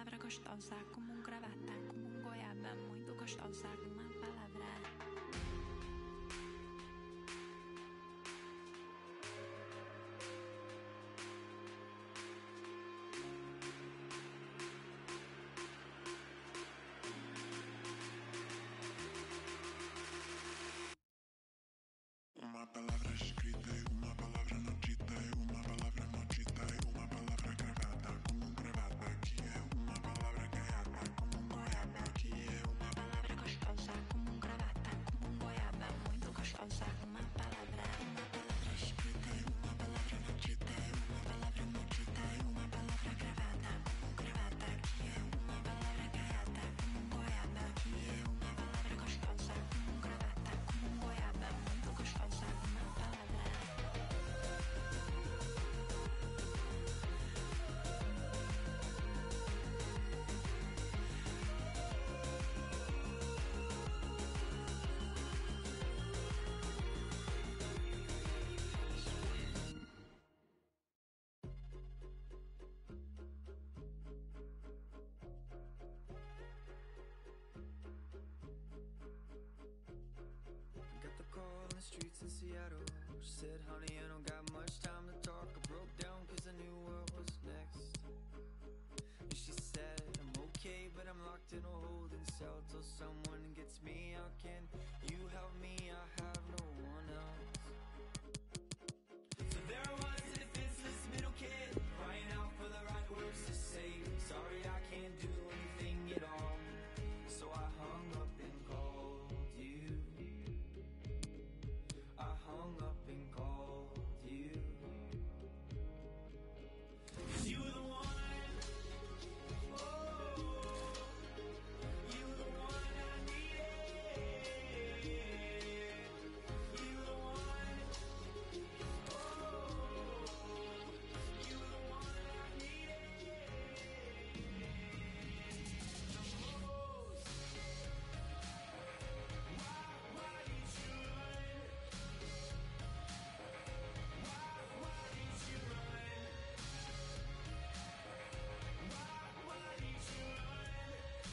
palavra gostosa, como gravata, como goiaba, muito gostosa, uma palavra. Uma palavra escrita e uma palavra não dita, e uma palavra não dita, e uma palavra gravata, como gravata, que é uma palavra gaiata, como goiaba, que é uma palavra Gostosa, como gravata, como goiaba, muito gostosa, uma palavra escrita e uma palavra não dita, e uma palavra não dita, e uma palavra gravata, como gravata, que é uma palavra gaiata, como goiaba, que é uma palavra gostosa, como gravata, como goiaba, muito gostosa, uma palavra. Got the call in the streets in Seattle. She said, honey, I don't got much time to talk. I broke down cause I knew what was next. And she said, I'm okay, but I'm locked in a holding cell till someone gets me out. Can you help me? I have no one else. So there I was, a defenseless middle kid, crying out for the right words to say. Sorry, I can't do anything at all. So I hung up and called you. I hung up and called you. 'Cause you were the one, oh, you were the one I needed. You were the one, oh, you were the one I needed the most. Why did you run? Why did you run? Why did you run?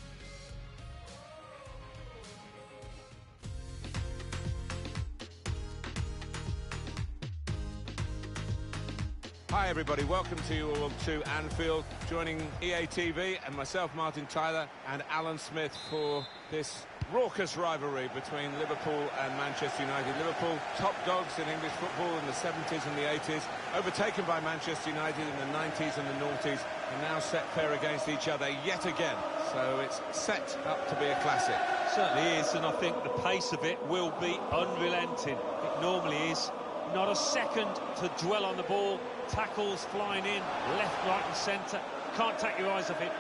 Hi everybody, welcome to you all to Anfield, joining EA TV and myself, Martin Tyler, and Alan Smith for this raucous rivalry between Liverpool and Manchester United. Liverpool, top dogs in English football in the 70s and the 80s, overtaken by Manchester United in the 90s and the noughties, and now set fair against each other yet again. So it's set up to be a classic. Certainly is, and I think the pace of it will be unrelenting. It normally is. Not a second to dwell on the ball. Tackles flying in, left, right and centre. Can't take your eyes off it.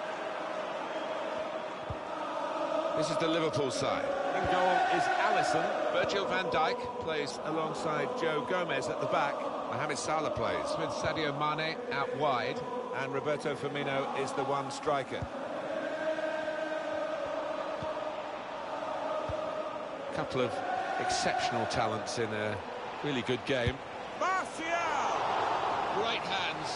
This is the Liverpool side. In goal is Alisson. Virgil van Dijk plays alongside Joe Gomez at the back. Mohamed Salah plays with Sadio Mane out wide, and Roberto Firmino is the one striker. Couple of exceptional talents in a really good game. Martial! Great hands.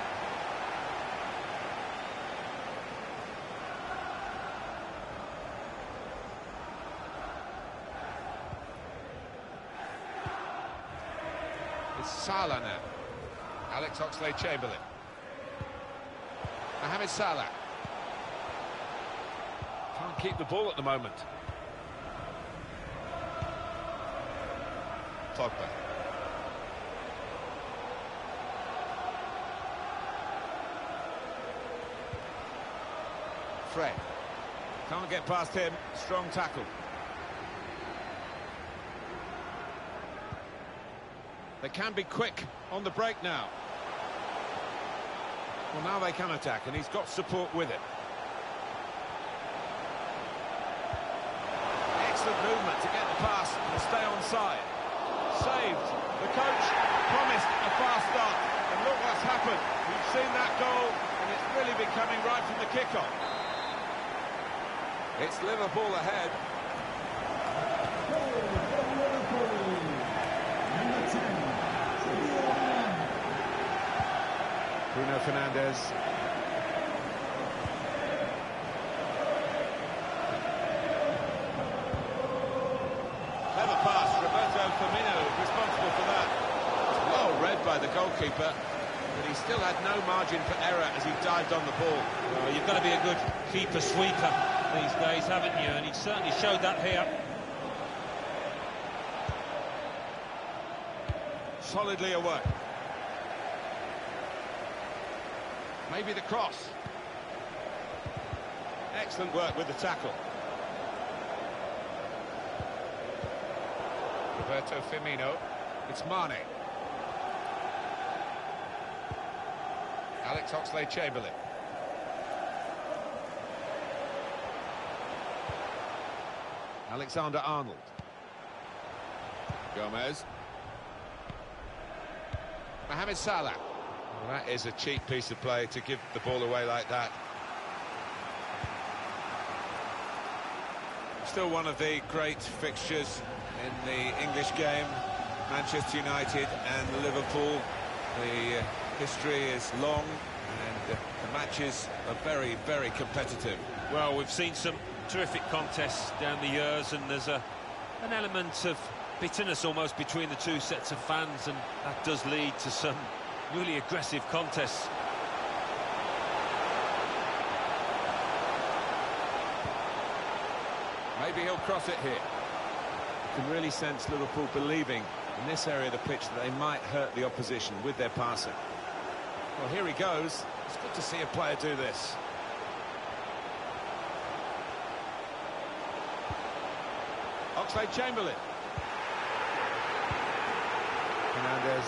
It's Salah now. Alex Oxlade-Chamberlain. Mohamed Salah. Can't keep the ball at the moment. Pogba. Fred. Can't get past him. Strong tackle. They can be quick on the break now. Well, now they can attack, and he's got support with it. Excellent movement to get the pass and stay onside. Saved. The coach promised a fast start, and look what's happened. We've seen that goal, and it's really been coming right from the kickoff. It's Liverpool ahead. Bruno Fernandes. by the goalkeeper, but he still had no margin for error as he dived on the ball. Well, you've got to be a good keeper sweeper these days, haven't you? And he certainly showed that here. Solidly away. Maybe the cross. Excellent work with the tackle. Roberto Firmino. It's Mane. Alex Oxlade-Chamberlain. Alexander-Arnold. Gomez. Mohamed Salah. Well, that is a cheap piece of play to give the ball away like that. Still one of the great fixtures in the English game. Manchester United and Liverpool. The history is long and the matches are very, very competitive. Well, we've seen some terrific contests down the years, and there's an element of bitterness almost between the two sets of fans, and that does lead to some really aggressive contests. Maybe he'll cross it here. You can really sense Liverpool believing in this area of the pitch that they might hurt the opposition with their passing. Well, here he goes. It's good to see a player do this. Oxlade-Chamberlain. Hernandez.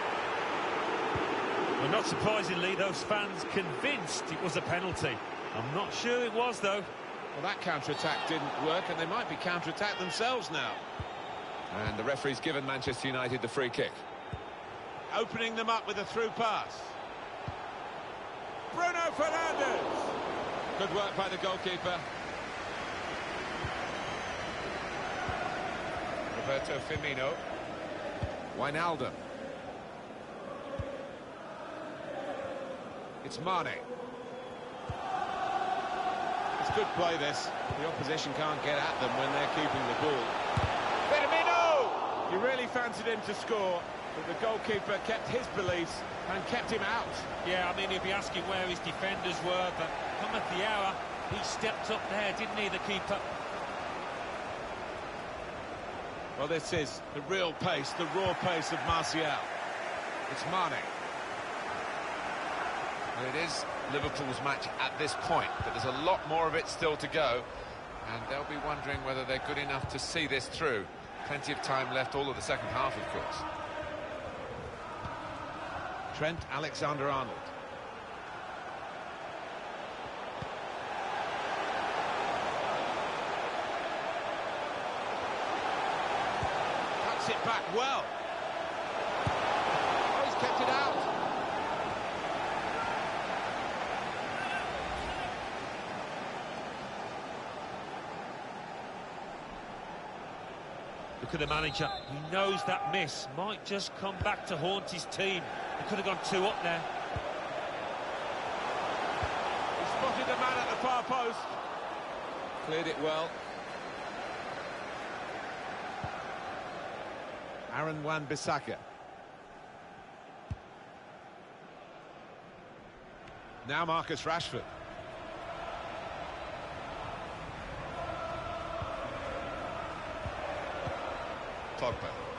Well, not surprisingly, those fans convinced it was a penalty. I'm not sure it was, though. Well, that counter-attack didn't work, and they might be counter-attacked themselves now. And the referee's given Manchester United the free kick. Opening them up with a through pass. Bruno Fernandes. Good work by the goalkeeper. Roberto Firmino. Wijnaldum. It's Mane. It's good play, this. The opposition can't get at them when they're keeping the ball. Firmino! He really fancied him to score, but the goalkeeper kept his beliefs and kept him out. Yeah, I mean, he'd be asking where his defenders were, but come at the hour, he stepped up there, didn't he, the keeper? Well, this is the real pace, the raw pace of Martial. It's Mane. And it is Liverpool's match at this point, but there's a lot more of it still to go, and they'll be wondering whether they're good enough to see this through. Plenty of time left, all of the second half, of course. Trent Alexander-Arnold. Cuts it back well. Oh, he's kept it out. Look at the manager. He knows that miss might just come back to haunt his team. He could have gone 2 up there. He spotted the man at the far post. Cleared it well. Aaron Wan-Bissaka. Now Marcus Rashford. Pogba.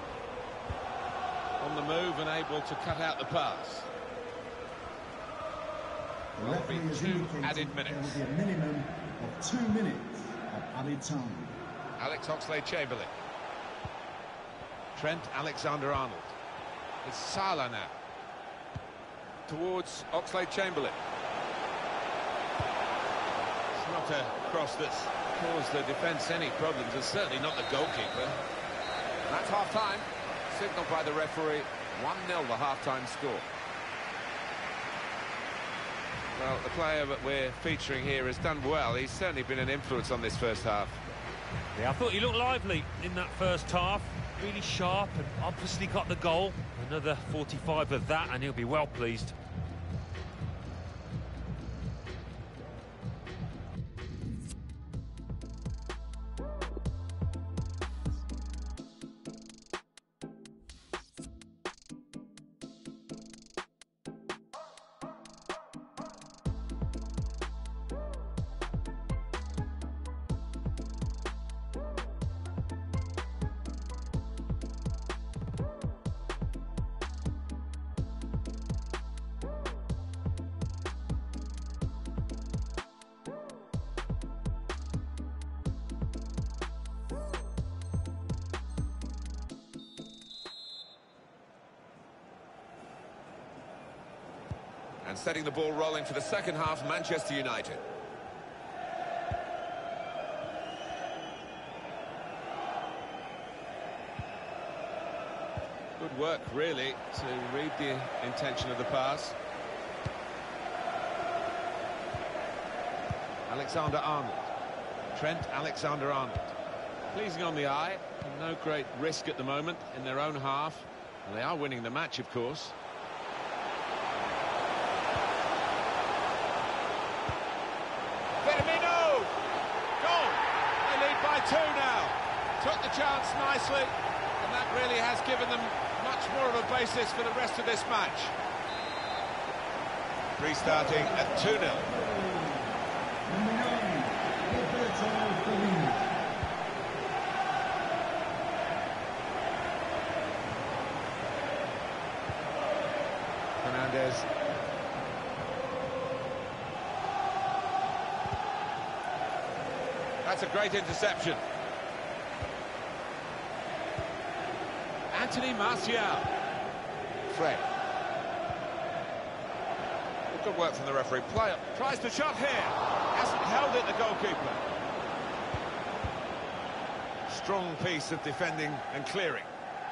On the move and able to cut out the pass. The referee has indicated added minutes. there will be a minimum of 2 minutes of added time. Alex Oxlade-Chamberlain. Trent Alexander-Arnold. It's Salah now. Towards Oxlade-Chamberlain. It's not a cross that's caused the defence any problems. It's certainly not the goalkeeper. That's half-time. Signalled by the referee. 1-0 the half-time score. Well, the player that we're featuring here has done well. He's certainly been an influence on this first half. Yeah, I thought he looked lively in that first half. Really sharp and obviously got the goal. Another 45 of that and he'll be well pleased. And setting the ball rolling for the second half, Manchester United. Good work, really, to read the intention of the pass. Alexander-Arnold. Trent Alexander-Arnold. Pleasing on the eye, and no great risk at the moment in their own half. And they are winning the match, of course. Firmino! Goal! They lead by 2 now. Took the chance nicely, and that really has given them much more of a basis for the rest of this match. Restarting at 2-0. Number 9, Roberto Firmino. Fernandes. That's a great interception. Anthony Martial. Fred. Good work from the referee. Player tries the shot here. Hasn't held it, the goalkeeper. Strong piece of defending and clearing.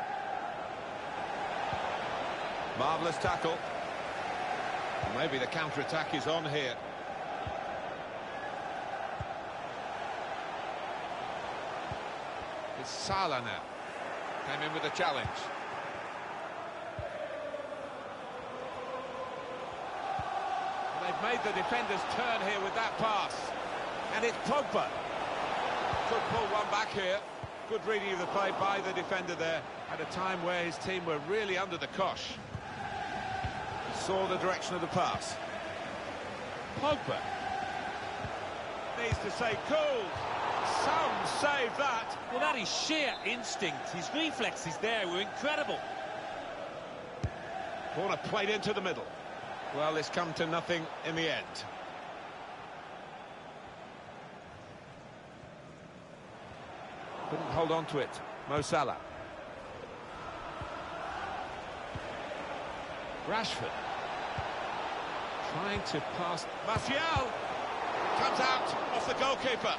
Marvellous tackle. Maybe the counter-attack is on here. It's Salah now. Came in with a challenge. They've made the defenders turn here with that pass. And it's Pogba. Could pull one back here. Good reading of the play by the defender there at a time where his team were really under the cosh. Saw the direction of the pass. Pogba needs to say cool. Some save that. Well, that is sheer instinct. His reflexes there were incredible. Corner played into the middle. Well, it's come to nothing in the end. Couldn't hold on to it. Mo Salah. Rashford. Trying to pass. Martial comes out off the goalkeeper.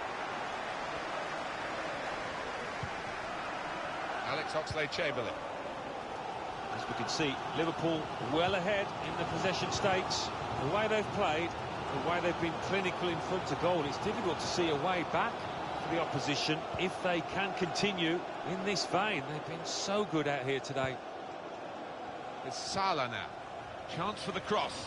Alex Oxlade-Chamberlain. As we can see, Liverpool well ahead in the possession stakes. The way they've played, the way they've been clinical in front of goal, it's difficult to see a way back for the opposition if they can continue in this vein. They've been so good out here today. It's Salah now. Chance for the cross.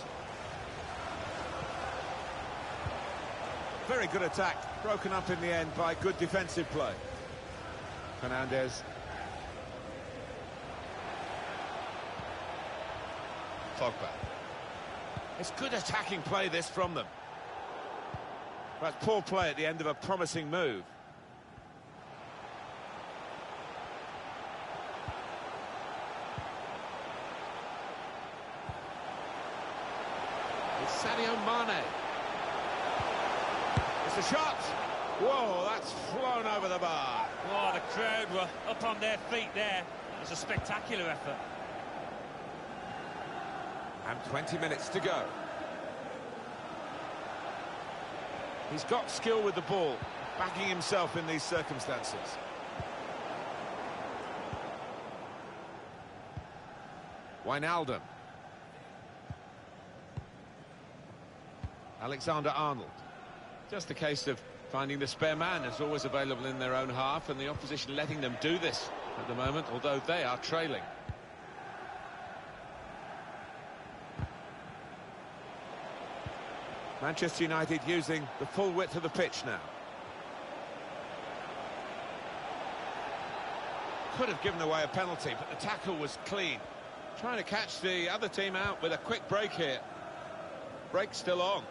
Very good attack. Broken up in the end by good defensive play. Fernandes. Pogba. It's good attacking play, this, from them. But poor play at the end of a promising move. It's Sadio Mane. It's a shot. Whoa, that's flown over the bar. Oh, the crowd were up on their feet there. It was a spectacular effort. And 20 minutes to go. He's got skill with the ball, backing himself in these circumstances. Wijnaldum. Alexander-Arnold. Just a case of finding the spare man is always available in their own half, and the opposition letting them do this at the moment, although they are trailing. Manchester United using the full width of the pitch now. Could have given away a penalty, but the tackle was clean. Trying to catch the other team out with a quick break here. Break still on.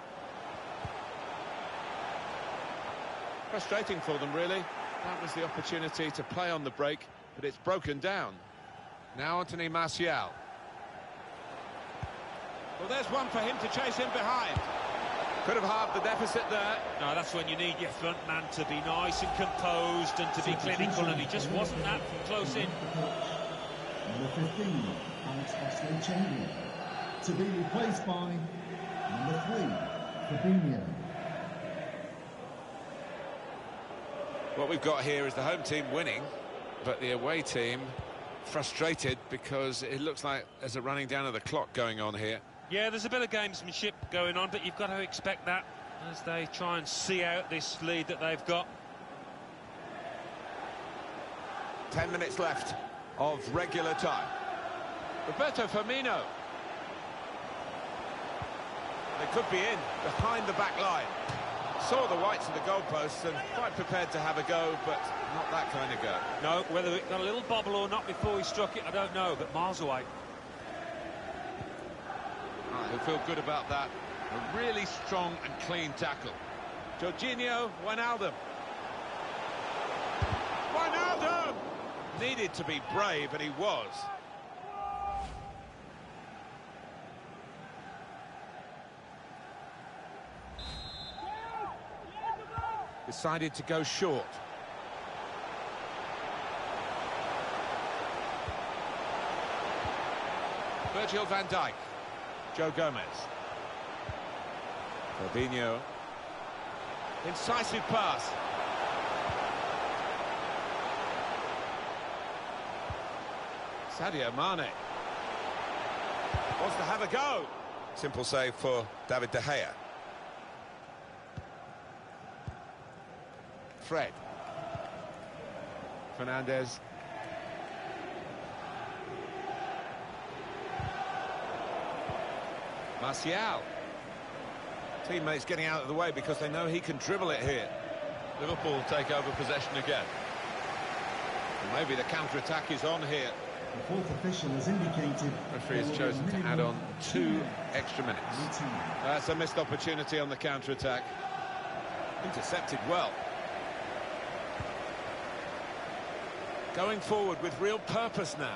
Frustrating for them, really. That was the opportunity to play on the break, but it's broken down. Now Anthony Martial. Well, there's one for him to chase in behind. Could have halved the deficit there. No, that's when you need your front man to be nice and composed and to be clinical, and he just wasn't that from close in. Number 15, Alex Oxlade-Chamberlain. to be replaced by number 3, Fabinho. What we've got here is the home team winning, but the away team frustrated because it looks like there's a running down of the clock going on here. Yeah, there's a bit of gamesmanship going on, but you've got to expect that as they try and see out this lead that they've got. 10 minutes left of regular time. Roberto Firmino. They could be in behind the back line. Saw the whites of the goalposts and quite prepared to have a go, but not that kind of go. No, whether it got a little bobble or not before he struck it, I don't know, but miles away. He'll feel good about that. A really strong and clean tackle. Jorginho Wijnaldum. Wijnaldum! Needed to be brave, and he was. Decided to go short. Virgil van Dijk. Joe Gomez. Fabinho. Incisive pass. Sadio Mane. Wants to have a go. Simple save for David De Gea. Fred. Fernandes. Martial. Teammates getting out of the way because they know he can dribble it here. Liverpool take over possession again. And maybe the counter-attack is on here. The fourth official has indicated... Referee has chosen to add on 2 extra minutes. That's a missed opportunity on the counter-attack. Intercepted well. Going forward with real purpose now.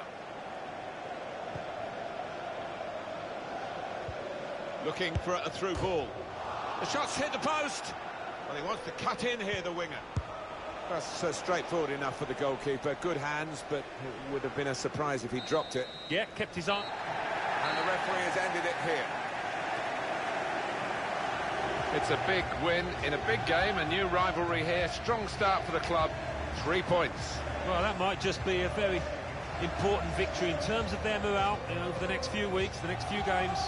Looking for a through ball. The shot's hit the post. Well, he wants to cut in here, the winger. That's straightforward enough for the goalkeeper. Good hands, but it would have been a surprise if he dropped it. Yeah, kept his eye. And the referee has ended it here. It's a big win in a big game, a new rivalry here. Strong start for the club, 3 points. Well, that might just be a very important victory in terms of their morale, you know, for the next few weeks, the next few games.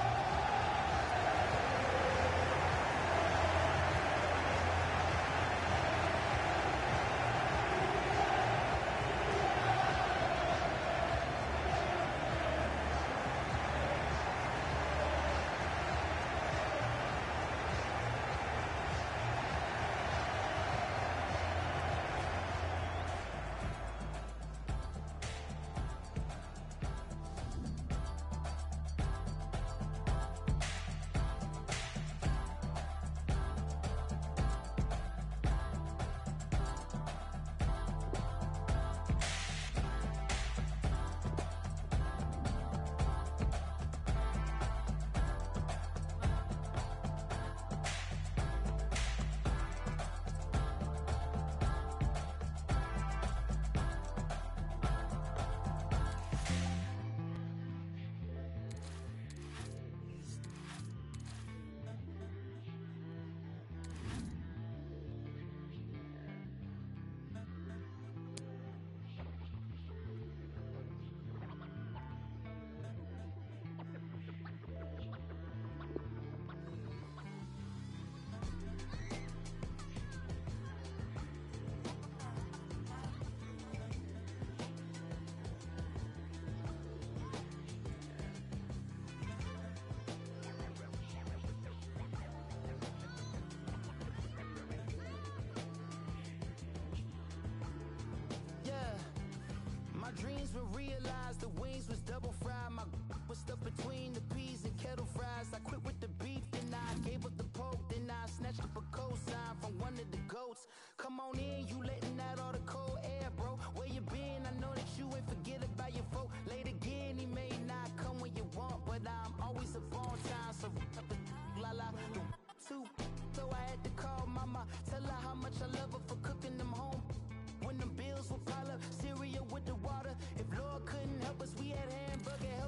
Dreams were realized, the wings was double fried. My was stuck between the peas and kettle fries. I quit with the beef, then I gave up the pork. Then I snatched up a cosign from one of the goats. Come on in, you letting out all the cold air, bro. Where you been? I know that you ain't forget about your folk. Late again, he may not come when you want, but I'm always up on time. So up the la la the too. So I had to call mama, tell her how much I love her for cooking them home. When them bills will pile up, cereal with the water. If Lord couldn't help us, we had hamburger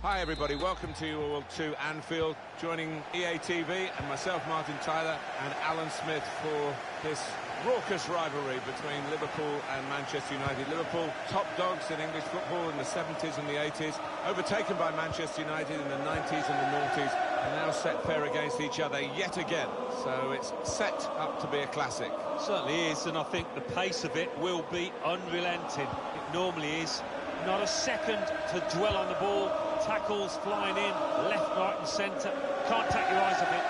Hi everybody, welcome to you all to Anfield, joining EA TV and myself, Martin Tyler, and Alan Smith for this raucous rivalry between Liverpool and Manchester United. Liverpool, top dogs in English football in the 70s and the 80s, overtaken by Manchester United in the 90s and the noughties, and now set fair against each other yet again. So it's set up to be a classic. Certainly is, and I think the pace of it will be unrelenting. It normally is. Not a second to dwell on the ball. Tackles flying in, left, right and centre. Can't take your eyes off it.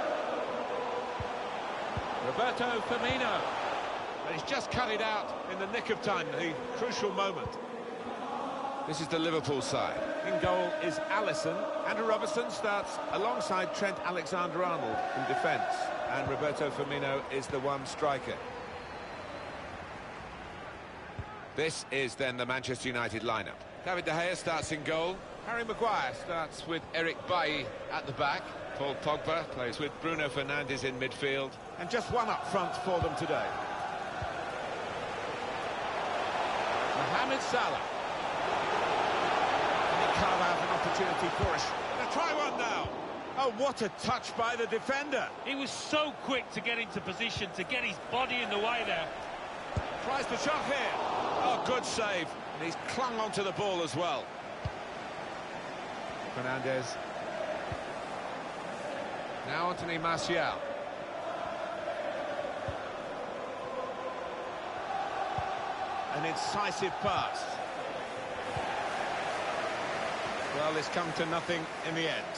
Roberto Firmino. But he's just cut it out in the nick of time, the crucial moment. This is the Liverpool side. In goal is Alisson. Andrew Robertson starts alongside Trent Alexander-Arnold in defence. And Roberto Firmino is the one striker. This is then the Manchester United lineup. David De Gea starts in goal. Harry Maguire starts with Eric Bailly at the back. Paul Pogba plays with Bruno Fernandes in midfield. And just one up front for them today. Mohamed Salah. Can he carve out an opportunity for us? They'll try one now. Oh, what a touch by the defender. He was so quick to get into position, to get his body in the way there. Tries the shot here. Oh, good save. And he's clung onto the ball as well. Fernandes. Now Anthony Martial. An incisive pass. Well, it's come to nothing in the end.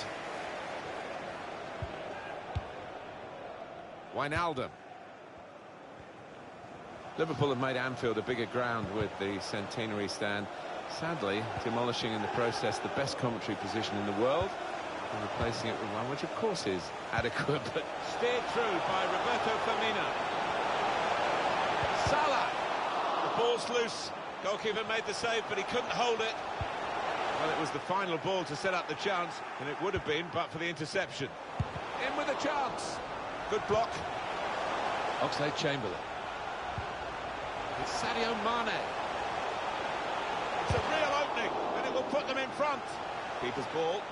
Wijnaldum. Liverpool have made Anfield a bigger ground with the centenary stand, sadly demolishing in the process the best commentary position in the world and replacing it with one which of course is adequate, but steered through by Roberto Firmino. Salah! The ball's loose. Goalkeeper made the save, but he couldn't hold it. Well, it was the final ball to set up the chance, and it would have been but for the interception. In with a chance. Good block. Oxlade-Chamberlain. It's Sadio Mane. It's a real opening, and it will put them in front. Keeper's ball.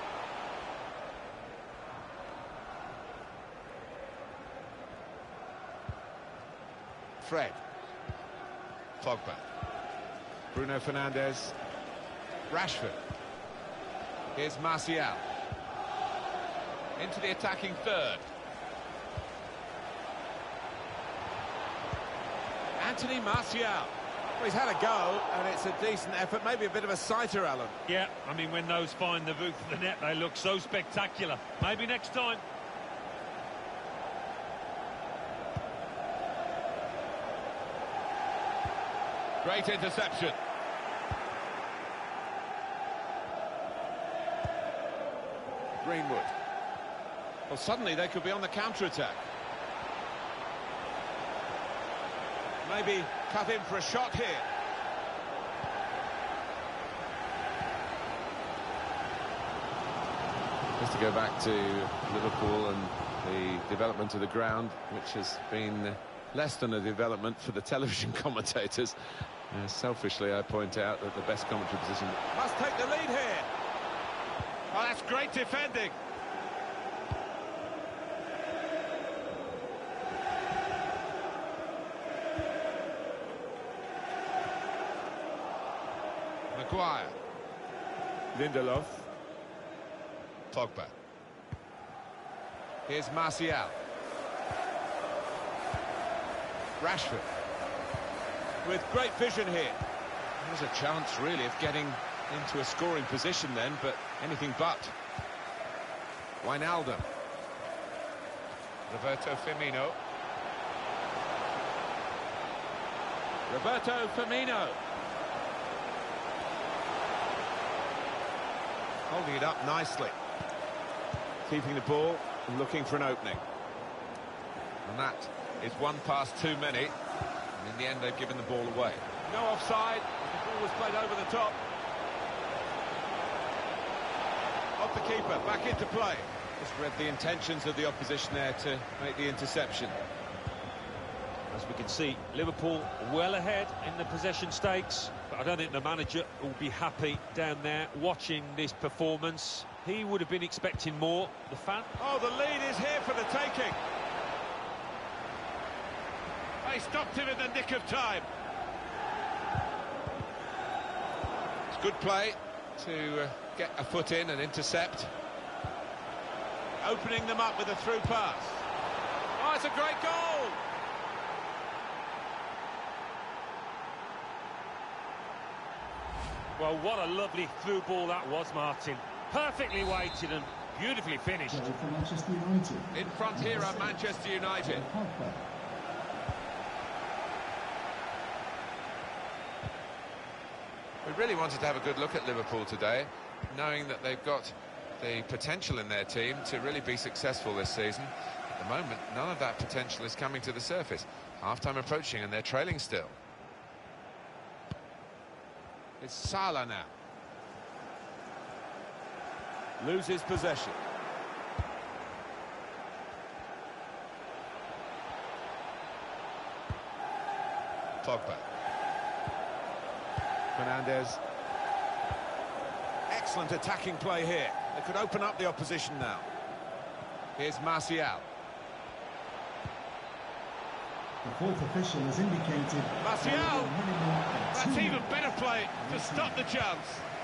Fred. Pogba. Bruno Fernandes. Rashford. Here's Martial. Into the attacking third. Anthony Martial. Well, he's had a go, and it's a decent effort, maybe a bit of a sighter, Alan. Yeah, I mean, when those find the roof of the net, they look so spectacular. Maybe next time. Great interception. Greenwood. Well, suddenly they could be on the counter-attack. Maybe cut in for a shot here. Just to go back to Liverpool and the development of the ground, which has been less than a development for the television commentators. Selfishly, I point out that the best commentary position must take the lead here. Oh, that's great defending. Maguire. Lindelof. Pogba. Here's Martial. Rashford. With great vision here. There's a chance, really, of getting into a scoring position then, but anything but. Wijnaldum. Roberto Firmino. Roberto Firmino. Holding it up nicely. Keeping the ball and looking for an opening. And that is one pass too many. And in the end, they've given the ball away. No offside. The ball was played over the top. Off the keeper, back into play. Just read the intentions of the opposition there to make the interception. As we can see, Liverpool well ahead in the possession stakes, but I don't think the manager will be happy down there watching this performance. He would have been expecting more. The fan... Oh, the lead is here for the taking. They stopped him in the nick of time. It's good play to get a foot in and intercept. Opening them up with a through pass. Oh, it's a great goal! Well, what a lovely through ball that was, Martin. Perfectly weighted and beautifully finished. For Manchester United. In front here are Manchester United. Pogba. We really wanted to have a good look at Liverpool today, knowing that they've got the potential in their team to really be successful this season. At the moment, none of that potential is coming to the surface. Half-time approaching and they're trailing still. It's Salah now. Loses possession. Pogba. Fernandes. Excellent attacking play here. They could open up the opposition now. Here's Martial. The fourth official has indicated... Martial! That's even better play to stop the chance.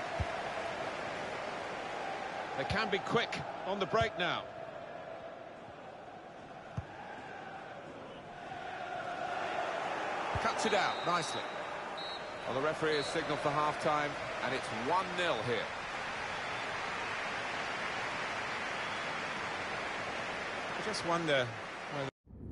They can be quick on the break now. Cuts it out nicely. Well, the referee has signalled for half-time, and it's 1-0 here. I just wonder whether...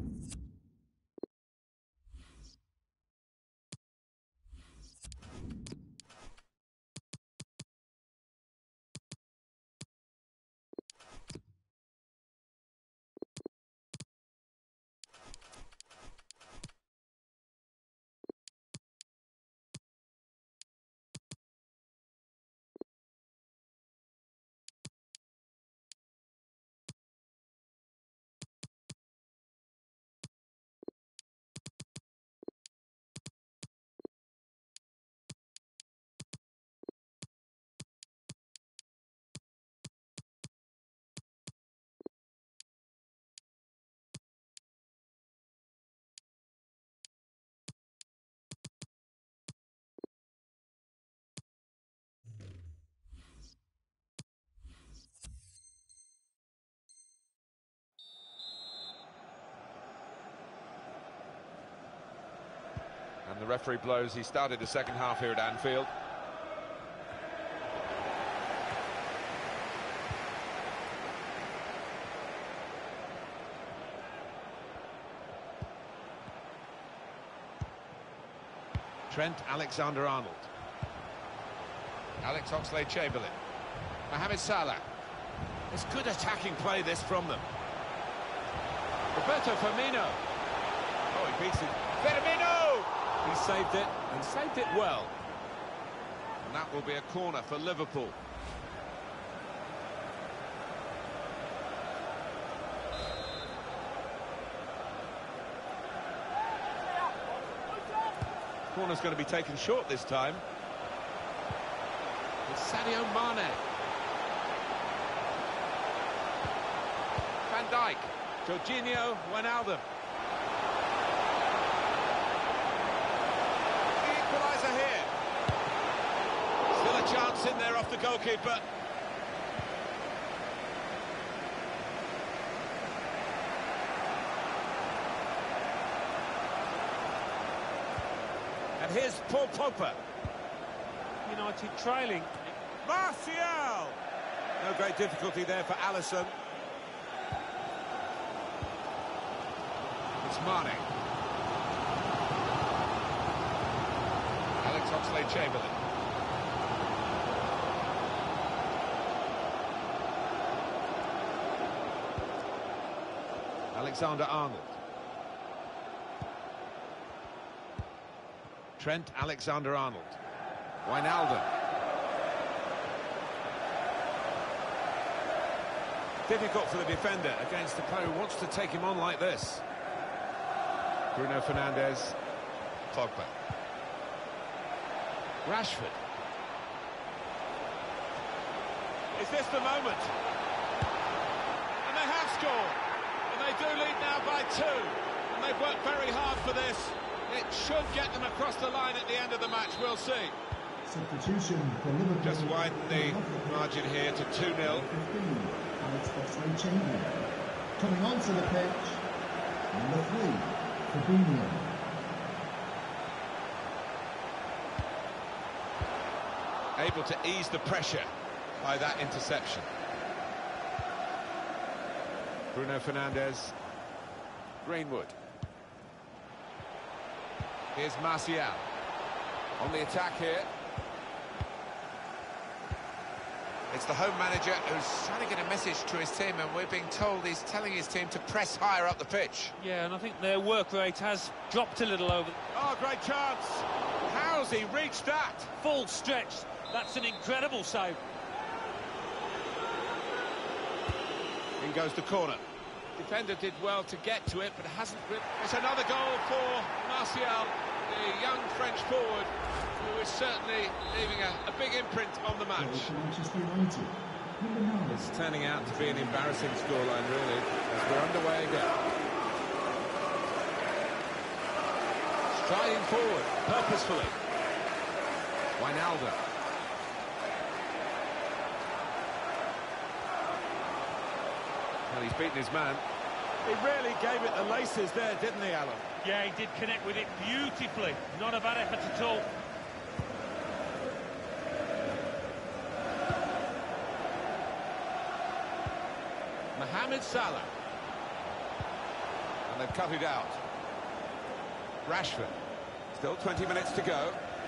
And the referee blows. He started the second half here at Anfield. Trent Alexander-Arnold. Alex Oxlade-Chamberlain. Mohamed Salah. It's good attacking play this from them. Roberto Firmino. Oh, he beats it. Firmino! He saved it, and saved it well. And that will be a corner for Liverpool. Corner's going to be taken short this time. It's Sadio Mane. Van Dijk. Jorginho Wijnaldum. Here. Still a chance in there off the goalkeeper. And here's Paul Pogba. United trailing. Martial! No great difficulty there for Alisson. It's Mane. Alex Oxlade-Chamberlain. Alexander-Arnold. Trent Alexander-Arnold. Wijnaldum. Difficult for the defender against the player who wants to take him on like this. Bruno Fernandes. Pogba. Rashford. Is this the moment? And they have scored. And they do lead now by 2. And they've worked very hard for this. It should get them across the line at the end of the match. We'll see. Substitution for Liverpool. Just widen the margin here to 2-0. 15, Alex Oxlade-Chamberlain. Coming onto the pitch, number 3, Fabinho. Able to ease the pressure by that interception. Bruno Fernandes. Greenwood. Here's Martial. On the attack here. It's the home manager who's trying to get a message to his team, and we're being told he's telling his team to press higher up the pitch. Yeah, and I think their work rate has dropped a little over. Oh, great chance. How's he reached that? Full stretch. That's an incredible save. In goes the corner. Defender did well to get to it, but hasn't... It's another goal for Martial, the young French forward, who is certainly leaving a big imprint on the match. Manchester United. It's turning out to be an embarrassing scoreline, really, as we're underway again. Striding forward, purposefully. Wijnaldum. Well, he's beaten his man. He really gave it the laces there, didn't he, Alan? Yeah, he did connect with it beautifully. Not a bad effort at all. Mohamed Salah. And they've cut it out. Rashford. Still 20 minutes to go.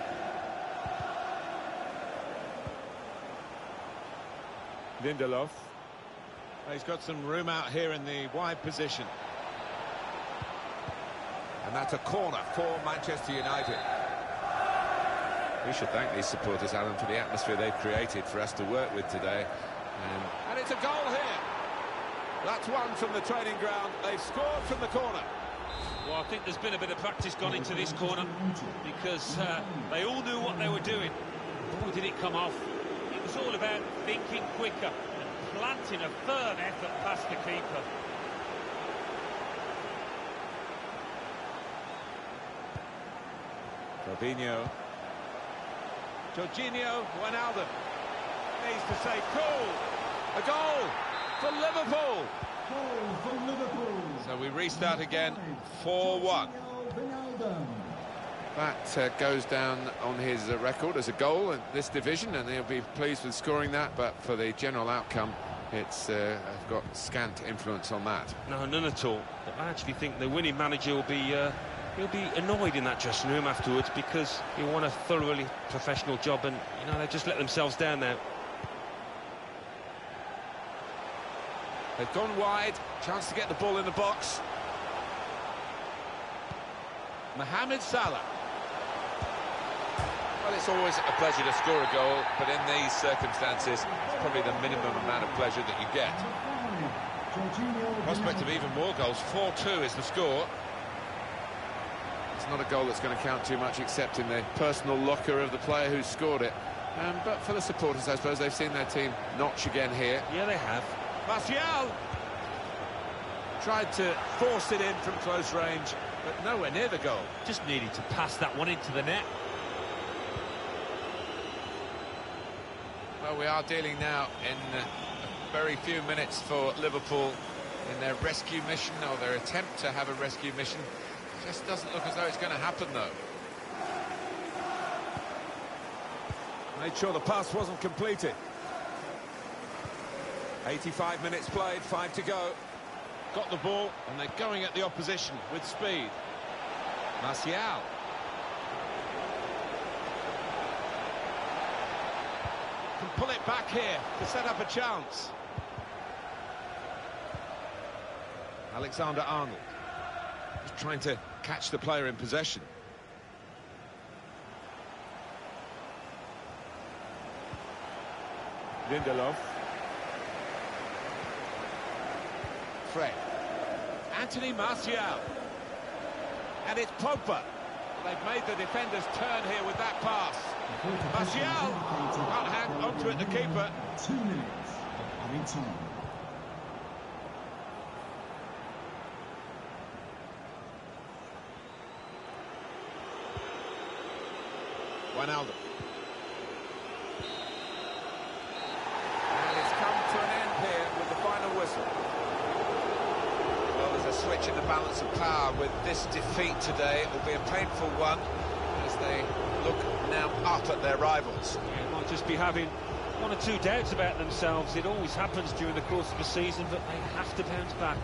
Lindelof. He's got some room out here in the wide position. And that's a corner for Manchester United. We should thank these supporters, Alan, for the atmosphere they've created for us to work with today. And it's a goal here. That's one from the training ground. They've scored from the corner. Well, I think there's been a bit of practice gone into this corner, because they all knew what they were doing. Boy, did it come off. It was all about thinking quicker and planting a firm effort past the keeper. Fabinho. Jorginho Wijnaldum needs to say goal. A goal for Liverpool. Goal for Liverpool. So we restart again, 4-1. That goes down on his record as a goal in this division, and he'll be pleased with scoring that, but for the general outcome, it's got scant influence on that. No, none at all. But I actually think the winning manager will be he'll be annoyed in that dressing room afterwards, because he won a thoroughly professional job, and you know, they just let themselves down now. They've gone wide, chance to get the ball in the box. Mohamed Salah. Well, it's always a pleasure to score a goal, but in these circumstances, it's probably the minimum amount of pleasure that you get. Prospect of even more goals. 4-2 is the score. It's not a goal that's going to count too much, except in the personal locker of the player who scored it. But for the supporters, I suppose, they've seen their team notch again here. Yeah, they have. Martial tried to force it in from close range, but nowhere near the goal. Just needed to pass that one into the net. Well, we are dealing now in a very few minutes for Liverpool in their rescue mission, or their attempt to have a rescue mission. Just doesn't look as though it's going to happen, though. Made sure the pass wasn't completed. 85 minutes played, 5 to go. Got the ball, and they're going at the opposition with speed. Martial. Can pull it back here to set up a chance. Alexander-Arnold. Just trying to catch the player in possession. Lindelof. Fred. Anthony Martial. And it's Pogba. They've made the defenders turn here with that pass. Martial can't hang onto it, the keeper. 2 minutes of added time. Wijnaldum. And it's come to an end here with the final whistle. Well, there's a switch in the balance of power with this defeat today. It will be a painful one as they look now up at their rivals. Yeah, might just be having one or two doubts about themselves. It always happens during the course of a season, but they have to bounce back.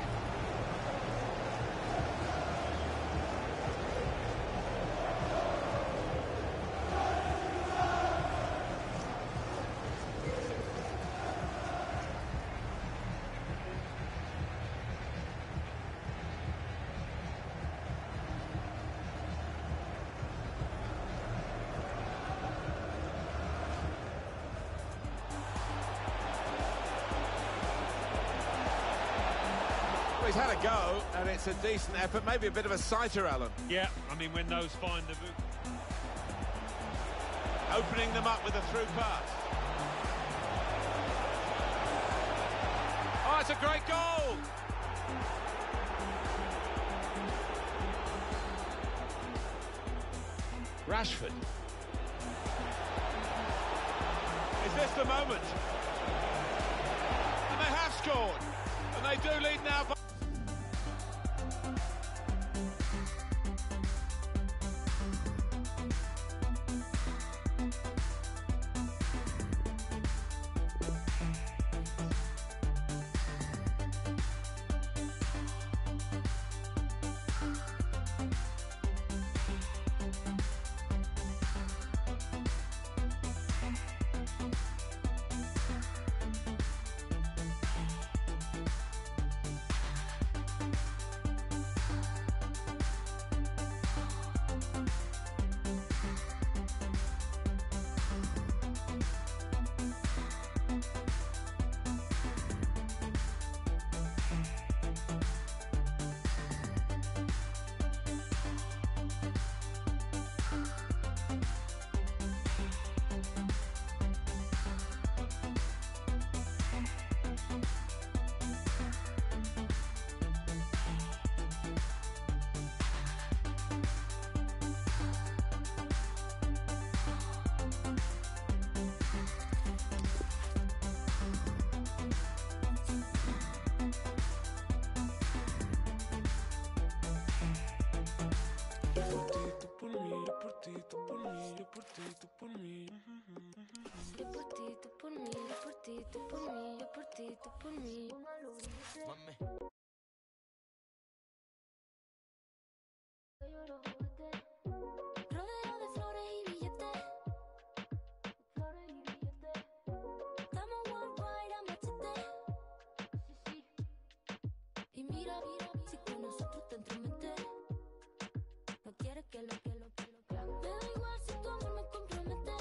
He's had a go, and it's a decent effort, maybe a bit of a sighter, Alan. Yeah, I mean, when those find the boot. Opening them up with a through pass. Oh, it's a great goal! Rashford. Is this the moment? And they have scored, and they do lead now by... Rodeo de flores y billetes. Estamos worldwide a machete. Y mira, si con nosotros te entremetes. No quieres que lo. Me da igual si tu amor me compromete.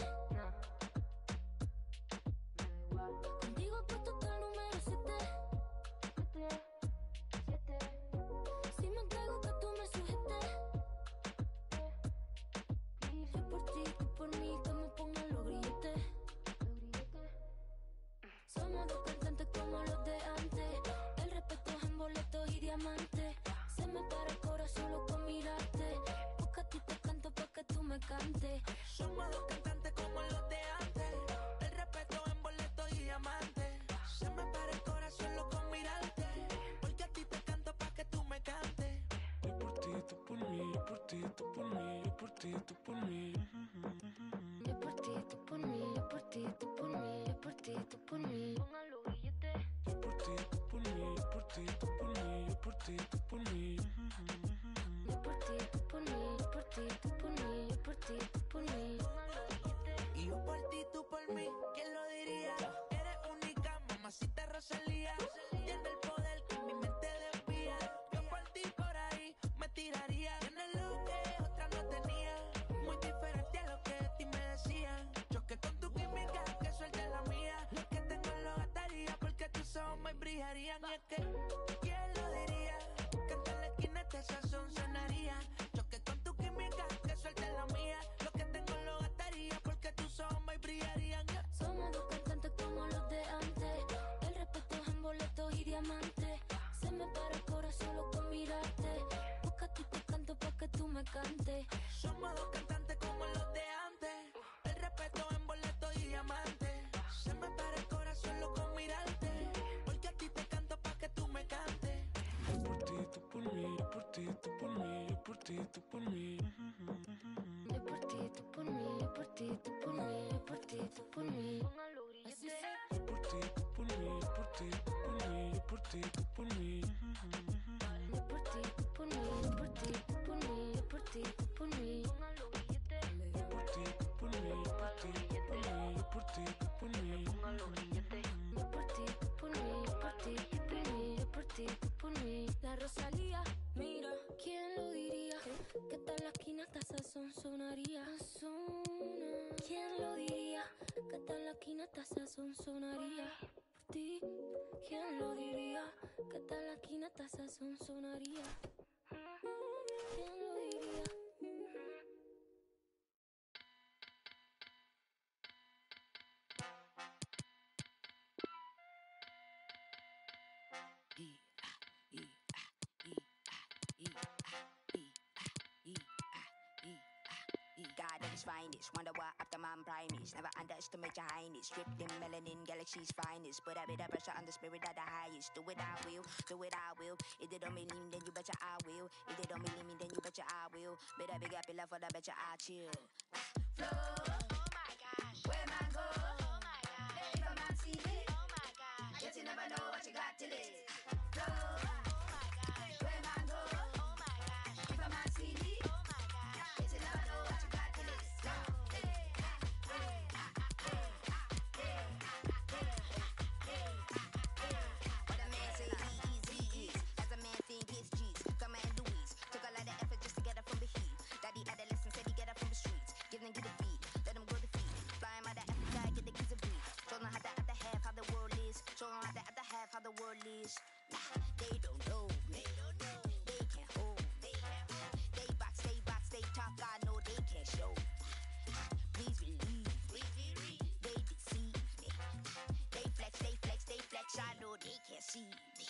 Contigo he puesto hasta el número 7. Si me entrego que tú me sujetes. Yo por ti, tú por mí, que me pongan los grilletes. Somos dos cantantes como los de antes. El respeto es en boletos y diamantes. Se me para el corazón solo con mirarte. Porque a ti te canto pa' que tú me cantes. Somos dos cantantes como los de antes. El respeto en boletos y diamantes. Se me para el corazón loco con mirarte. Porque a ti te canto pa' que tú me cantes. Yo por ti, tú por mí, yo por ti, tú por mí, yo por ti, tú por mí. Yo por ti, tú por mí, yo por ti, tú por mí, yo por ti, tú por mí. Pongan los billetes. Yo por ti, tú por mí, yo por ti, tú por mí, yo por ti, tú por mí. Yo por ti, tú por mí, yo por ti, tú por mí, yo por ti, tú por mí. Pongan los billetes. Y yo por ti, tú por mí, ¿quién lo diría? Eres única, mamacita Rosalía. Tiene el poder que mi mente desvía. Yo por ti por ahí me tiraría. Tienes lo que otra no tenía. Muy diferente a lo que de ti me decían. Choque con tu química, que suelte la mía. Lo que tengo lo gastaría porque tus ojos me brillarían. Y es que, ¿quién lo diría? Que en la esquina este sazón sonaría. Choque con tu química, que suelte la mía. Lo que tengo lo gastaría porque ti, por mí, yo por ti, tú por mí. Yo por ti, por mí, yo por ti, por mí, yo por ti, por mí. Yo por ti, por mí, yo por ti, por mí, yo por ti, por mí. Yo por ti, por mí, yo por ti, por mí, yo por ti, por mí. La Rosalía, mira, ¿quién lo diría? Que tal la esquina hasta sazón sonaría. ¿Quién lo diría? Que tal la esquina hasta sazón sonaría. Por ti, ¿quién lo diría? Que tal la esquina hasta sazón sonaría. ¿Quién lo diría? God at his finest, wonder what after man prime is. Never underestimate your highness. Stripped in melanin, galaxy's finest. Put a bit of pressure on the spirit of the highest. Do it I will, do it I will. If they don't believe me, then you betcha I will. If they don't believe me, then you betcha I will. Better big up your love for the betcha I chill. Flow, oh my gosh, where man go? Oh my gosh, if a man see me, oh my gosh, yet you never know what you got till it. Flow, oh my gosh, where man go? Oh my gosh, if a man see me, oh my gosh, yet you never know what you got till it. What a man say easy is, as a man think it's G's. Come and Louise, took a lot of effort just to get up from the heat. Daddy adolescent said he get up from the streets. Give them get a feed, let them grow the feet. Fly him out of Africa, get the kids a beat. Show them how the other half, how the world is. Show them how the other half, how the world is. Nah, they don't know me. They can't hold me. They box, they talk, I know they can't show. Please believe me. They deceive me. They flex, I know they can't see me.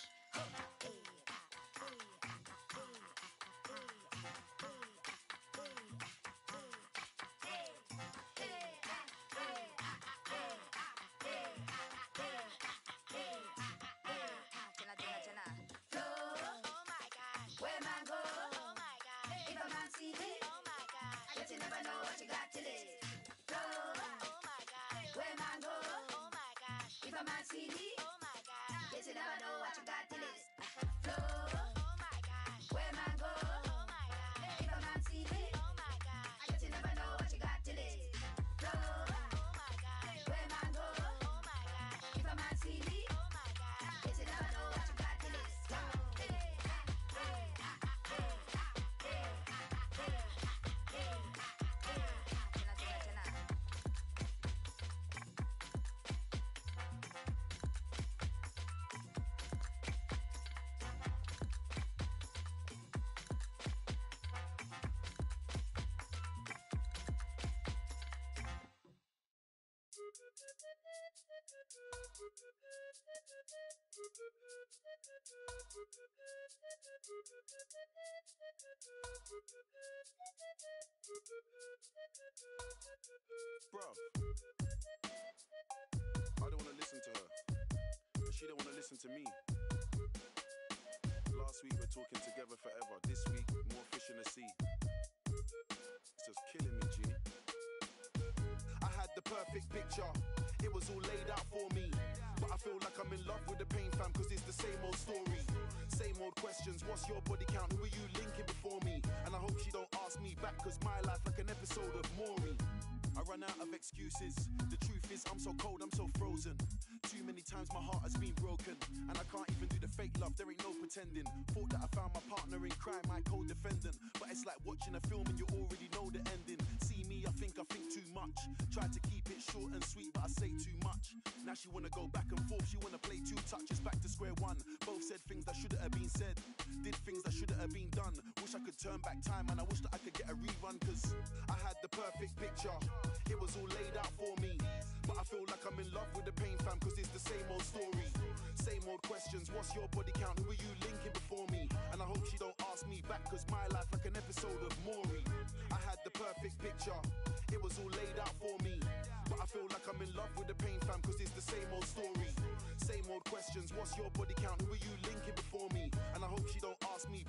Bruv, I don't wanna listen to her, but she don't wanna listen to me. Last week we're talking together forever. This week, more fish in the sea. It's just killing me, G. I had the perfect picture, it was all laid out for me. But I feel like I'm in love with the pain, fam, cause it's the same old story. Same old questions, what's your body count? Who are you linking before me? And I hope she don't ask me back, cause my life like an episode of Maury. I run out of excuses. The truth is I'm so cold, I'm so frozen. Too many times my heart has been broken, and I can't even do the fake love, there ain't no pretending. Thought that I found my partner in crime, my co-defendant. But it's like watching a film and you already know the ending. See me, I think too much. Tried to keep it short and sweet, but I say too much. Now she wanna go back and forth, she wanna play two touches, back to square one. Both said things that shouldn't have been said, did things that shouldn't have been done. Wish I could turn back time, and I wish that I could get a rerun, cause I had the perfect picture, it was all laid out for me. But I feel like I'm in love with the pain, fam, cause it's the same old story. Same old questions, what's your body count? Who are you linking before me? And I hope she don't ask me back, cause my life like an episode of Maury. I had the perfect picture, it was all laid out for me. But I feel like I'm in love with the pain, fam, cause it's the same old story. Same old questions, what's your body count? Who are you linking before me? And I hope she don't ask me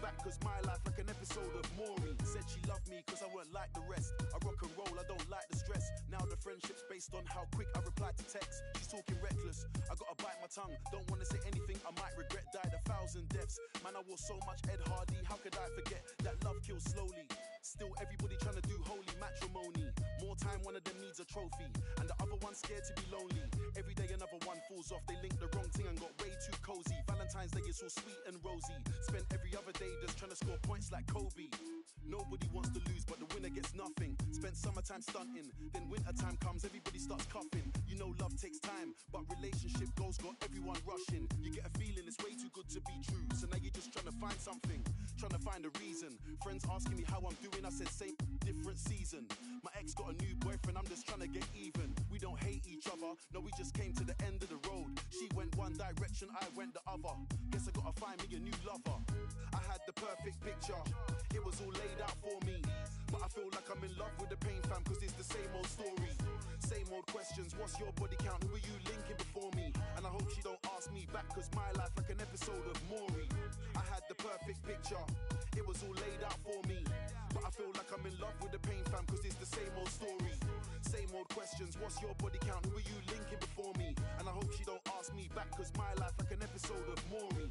back cause my life like an episode of Maury. Said she loved me cause I weren't like the rest. I rock and roll, I don't like the stress. Now the friendship's based on how quick I reply to text. She's talking reckless, I gotta bite my tongue. Don't wanna say anything I might regret. Died 1,000 deaths. Man, I wore so much Ed Hardy. How could I forget that love kills slowly? Still everybody trying to do holy matrimony. More time one of them needs a trophy, and the other one's scared to be lonely. Every day another one falls off. They linked the wrong thing and got way too cozy. Valentine's Day is all sweet and rosy. Spent every other day just trying to score points like Kobe. Nobody wants to lose, but the winner gets nothing. Spent summertime stunting, then wintertime comes, everybody starts coughing. You know love takes time, but relationship goals got everyone rushing. You get a feeling it's way too good to be true, so now you're just trying to find something, trying to find a reason. Friends asking me how I'm doing, I said same, different season. My ex got a new boyfriend, I'm just trying to get even. We don't hate each other, no, we just came to the end of the road. She went one direction, I went the other. Guess I gotta find me a new lover. I had the perfect picture, it was all laid out for me. But I feel like I'm in love with the pain fam, cause it's the same old story. Same old questions, what's your body count, who are you linking before me? And I hope she don't ask me back, cause my life like an episode of Maury. I had the perfect picture, it was all laid out for me. But I feel like I'm in love with the pain fam, cause it's the same old story. Same old questions, what's your body count, who are you linking before me? And I hope she don't ask me back, cause my life like an episode of Maury.